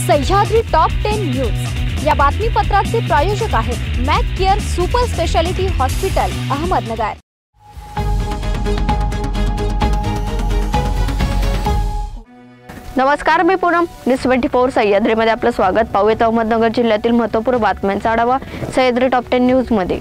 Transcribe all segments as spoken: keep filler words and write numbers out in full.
Sahyadri top ten news या बातमीपत्राचे प्रायोजक आहेत Mac Care super speciality hospital Ahmednagar. नमस्कार, मी पूनम न्यूज ट्वेंटी फोर सह्याद्रीमध्ये आपलं स्वागत। पाहूयात अहमदनगर जिल्ह्यातील महत्त्वपूर्ण बातम्यांचा आढावा सह्याद्री टॉप टेन न्यूज मध्ये।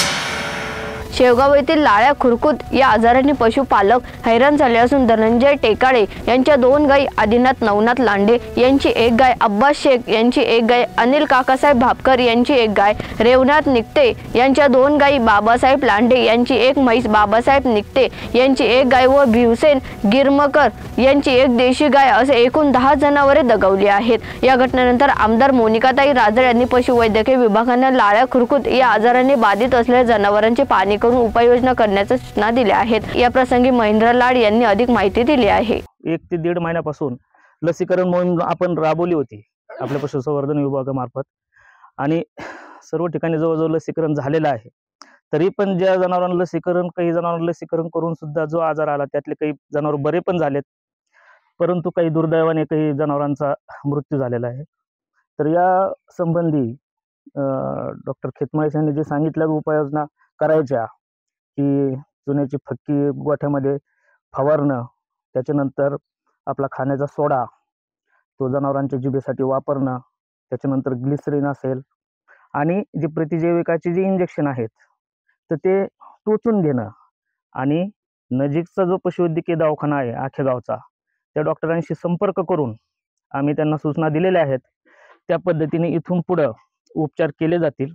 शेवगाव येथील लाळ्या खुरकूत या आजाराने पशुपालक हैराण झाले असून धनंजय टेकाळे यांच्या दोन गायी आदिनाथ नवनाथ लांडे यांची एक गाय, अब्बास शेख यांची एक गाय, अनिल काकासाहेब भापकर यांची एक गाय, रेवनाथ निकटे यांच्या दोन गायी, बाबासाहेब लांडे यांची एक म्हैस, बाबासाहेब निकटे यांची एक गाय व भिवसेन गिरमकर यांची एक देशी गाय असे एकूण दहा जनावरे दगावली आहेत। या घटनेनंतर आमदार मोनिकाताई राजळ यांनी पशुवैद्यकीय विभागाने लाळ्या खुरकूत या आजाराने बाधित असलेल्या जनावरांची पाहणी करून उपाययोजना करण्याच्या सूचना दिल्या आहेत। या प्रसंगी महेंद्र लाड यांनी अधिक माहिती दिली आहे। एक ते दीड महिन्यापासून लसीकरण मोहीम आपण राबवली होती आपल्या पशुसंवर्धन विभागामार्फत आणि सर्व ठिकाणी जवळजवळ लसीकरण झालेलं आहे। तरी पण ज्या जनावरांना लसीकरण काही जनावरांना लसीकरण करून सुद्धा जो आजार आला त्यातले काही जनावर बरे पण झालेत, परंतु काही दुर्दैवाने काही जनावरांचा मृत्यू झालेला आहे। तर या संबंधी डॉक्टर खेतमाळी यांनी जे सांगितलं उपाययोजना करायच्या की चुन्याची फक्की गोठ्यामध्ये फवारणं, त्याच्यानंतर आपला खाण्याचा सोडा तो जनावरांच्या जिभेसाठी वापरणं, त्याच्यानंतर ग्लिसरीन असेल आणि जे प्रतिजैविकाचे जे इंजेक्शन आहेत तर ते टोचून घेणं आणि नजीकचा जो पशुवैद्यकीय दवाखाना आहे आख्या गावचा त्या डॉक्टरांशी संपर्क करून आम्ही त्यांना सूचना दिलेल्या आहेत। त्या पद्धतीने इथून पुढे उपचार केले जातील।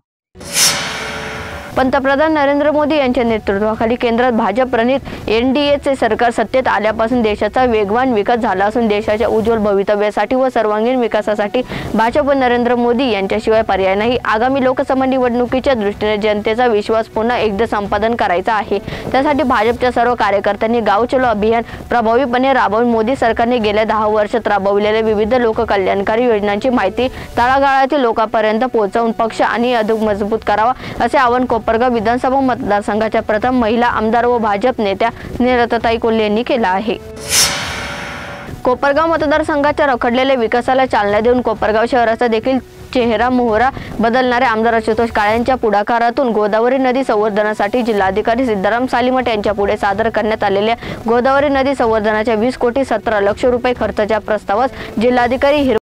पंतप्रधान नरेंद्र मोदी यांच्या नेतृत्वाखाली केंद्रात भाजप प्रणित एनडीएचे सरकार सत्तेत आल्यापासून देशाचा वेगवान विकास झाला असून देशाच्या उज्ज्वल भवितव्यासाठी व सर्वांगीण विकासासाठी भाजप व नरेंद्र मोदी यांच्याशिवाय पर्याय नाही। आगामी लोकसभा निवडणुकीच्या दृष्टीने जनतेचा विश्वास पुन्हा एकदा संपादन करायचा आहे। त्यासाठी भाजपच्या सर्व कार्यकर्त्यांनी गाव चलो अभियान प्रभावीपणे राबवून मोदी सरकारने गेल्या दहा वर्षात राबवलेल्या विविध लोककल्याणकारी योजनांची माहिती तळागाळातील लोकांपर्यंत पोहोचवून पक्ष आणि अधिक मजबूत करावा असे आवाहन कोपरगाव विधानसभा मतदारसंघाच्या प्रथम महिला आमदार व भाजप नेत्या निरताताई कोल्हे यांनी केला आहे। कोपरगाव मतदारसंघाच्या रखडलेल्या विकासाला चालना देऊन कोपरगाव शहराचा देखील चेहरा मोहरा बदलणारे आमदार आशुतोष काळे यांच्या पुढाकारातून गोदावरी नदी संवर्धनासाठी जिल्हाधिकारी सिद्धाराम सालीमठ यांच्या पुढे सादर करण्यात आलेल्या गोदावरी नदी संवर्धनाच्या वीस कोटी सतरा लक्ष रुपये खर्चाच्या प्रस्तावास जिल्हाधिकारी